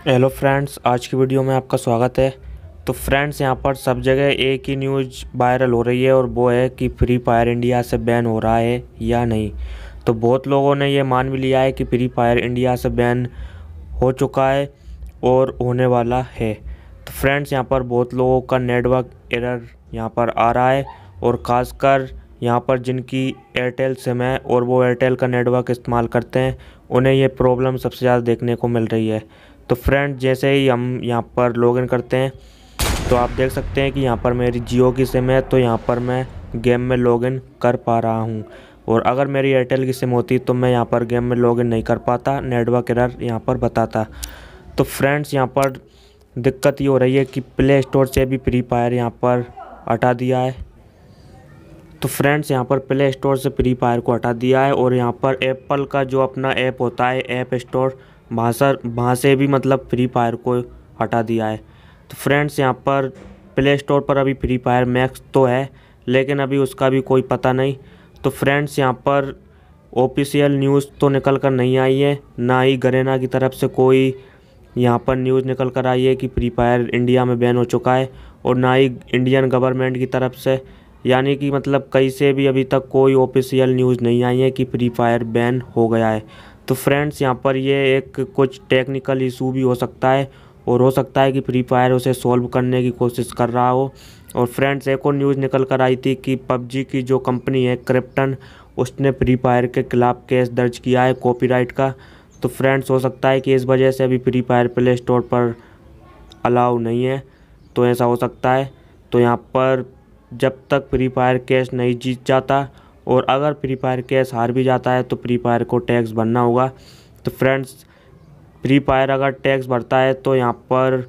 Hello friends, आज की video में आपका स्वागत है। तो फ्रेंड्स, यहाँ पर सब जगह एक ही न्यूज़ वायरल हो रही है और वो है कि फ्री फायर इंडिया से बैन हो रहा है या नहीं। तो बहुत लोगों ने ये मान भी लिया है कि फ्री फायर इंडिया से बैन हो चुका है और होने वाला है। तो फ्रेंड्स, यहाँ पर बहुत लोगों का नेटवर्क एरर यहाँ पर आ रहा है और ख़ासकर यहाँ पर जिनकी एयरटेल सिम है और वो एयरटेल का नेटवर्क इस्तेमाल करते हैं, उन्हें ये प्रॉब्लम सबसे ज़्यादा देखने को मिल रही है। तो फ्रेंड, जैसे ही हम यहाँ पर लॉगिन करते हैं तो आप देख सकते हैं कि यहाँ पर मेरी जियो की सिम है, तो यहाँ पर मैं गेम में लॉगिन कर पा रहा हूँ। और अगर मेरी एयरटेल की सिम होती तो मैं यहाँ पर गेम में लॉगिन नहीं कर पाता, नेटवर्क एरर यहाँ पर बताता। तो फ्रेंड्स, यहाँ पर दिक्कत ये हो रही है कि प्ले स्टोर से भी फ्री फायर यहाँ पर हटा दिया है। तो फ्रेंड्स, यहाँ पर प्ले स्टोर से फ्री फायर को हटा दिया है और यहाँ पर एप्पल का जो अपना ऐप होता है ऐप स्टोर, वहाँ से भी मतलब फ्री फायर को हटा दिया है। तो फ्रेंड्स, यहाँ पर प्ले स्टोर पर अभी फ्री फायर मैक्स तो है, लेकिन अभी उसका भी कोई पता नहीं। तो फ्रेंड्स, यहाँ पर ऑफिशियल न्यूज़ तो निकल कर नहीं आई है, ना ही गरेना की तरफ से कोई यहाँ पर न्यूज़ निकल कर आई है कि फ्री फायर इंडिया में बैन हो चुका है, और ना ही इंडियन गवर्नमेंट की तरफ से, यानी कि मतलब कहीं से भी अभी तक कोई ऑफिशियल न्यूज़ नहीं आई है कि फ्री फायर बैन हो गया है। तो फ्रेंड्स, यहाँ पर ये एक कुछ टेक्निकल इशू भी हो सकता है और हो सकता है कि फ्री फायर उसे सॉल्व करने की कोशिश कर रहा हो। और फ्रेंड्स, एक और न्यूज़ निकल कर आई थी कि पबजी की जो कंपनी है क्रिप्टन, उसने फ्री फायर के खिलाफ केस दर्ज किया है कॉपीराइट का। तो फ्रेंड्स, हो सकता है कि इस वजह से अभी फ्री फायर प्ले स्टोर पर अलाउ नहीं है, तो ऐसा हो सकता है। तो यहाँ पर जब तक फ्री फायर केस नहीं जीत जाता, और अगर फ्री फायर केस हार भी जाता है, तो फ्री फायर को टैक्स भरना होगा। तो फ्रेंड्स, फ्री फायर अगर टैक्स भरता है तो यहाँ पर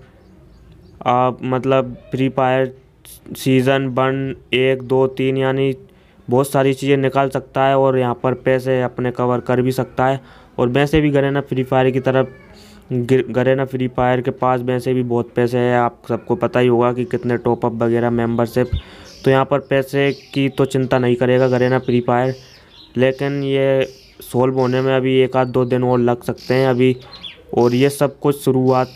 मतलब फ्री फायर सीज़न 1, 1, 2, 3 यानी बहुत सारी चीज़ें निकाल सकता है और यहाँ पर पैसे अपने कवर कर भी सकता है। और वैसे भी गरेना फ्री फायर की तरफ गरेना फ्री फायर के पास वैसे भी बहुत पैसे हैं, आप सबको पता ही होगा कि कितने टॉपअप वगैरह मेंबरशिप। तो यहाँ पर पैसे की तो चिंता नहीं करेगा गरेना फ्री फायर, लेकिन ये सॉल्व होने में अभी 1-2 दिन और लग सकते हैं अभी। और ये सब कुछ शुरुआत,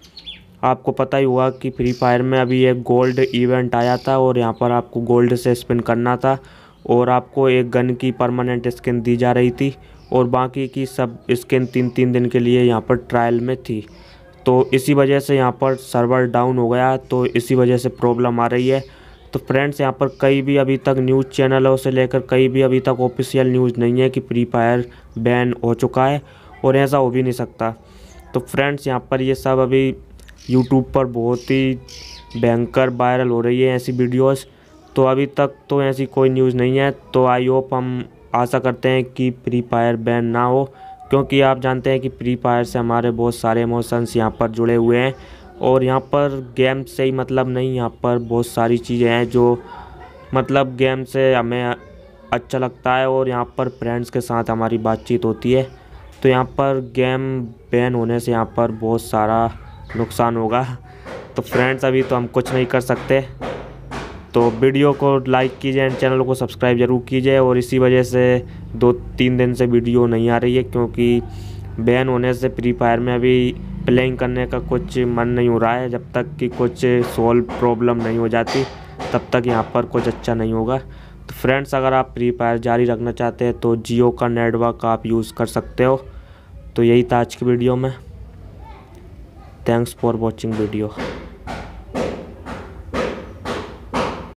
आपको पता ही होगा कि फ्री फायर में अभी एक गोल्ड इवेंट आया था और यहाँ पर आपको गोल्ड से स्पिन करना था और आपको एक गन की परमानेंट स्किन दी जा रही थी, और बाकी की सब स्किन 3-3 दिन के लिए यहाँ पर ट्रायल में थी। तो इसी वजह से यहाँ पर सर्वर डाउन हो गया, तो इसी वजह से प्रॉब्लम आ रही है। तो फ्रेंड्स, यहाँ पर कहीं भी अभी तक न्यूज़ चैनलों से लेकर कहीं भी अभी तक ऑफिशियल न्यूज़ नहीं है कि फ्री फायर बैन हो चुका है, और ऐसा हो भी नहीं सकता। तो फ्रेंड्स, यहाँ पर ये सब अभी यूट्यूब पर बहुत ही भयंकर वायरल हो रही है ऐसी वीडियोस। तो अभी तक तो ऐसी कोई न्यूज़ नहीं है। तो आई होप, हम आशा करते हैं कि फ्री फायर बैन ना हो, क्योंकि आप जानते हैं कि फ्री फायर से हमारे बहुत सारे इमोशंस यहाँ पर जुड़े हुए हैं, और यहाँ पर गेम से ही मतलब नहीं, यहाँ पर बहुत सारी चीज़ें हैं जो मतलब गेम से हमें अच्छा लगता है, और यहाँ पर फ्रेंड्स के साथ हमारी बातचीत होती है। तो यहाँ पर गेम बैन होने से यहाँ पर बहुत सारा नुकसान होगा। तो फ्रेंड्स, अभी तो हम कुछ नहीं कर सकते। तो वीडियो को लाइक कीजिए एंड चैनल को सब्सक्राइब ज़रूर कीजिए। और इसी वजह से 2-3 दिन से वीडियो नहीं आ रही है, क्योंकि बैन होने से फ्री फायर में अभी प्लेइंग करने का कुछ मन नहीं हो रहा है। जब तक कि कुछ सॉल्व प्रॉब्लम नहीं हो जाती, तब तक यहाँ पर कुछ अच्छा नहीं होगा। तो फ्रेंड्स, अगर आप फ्री फायर जारी रखना चाहते हैं तो जियो का नेटवर्क आप यूज़ कर सकते हो। तो यही था आज की वीडियो में। Thanks for watching video.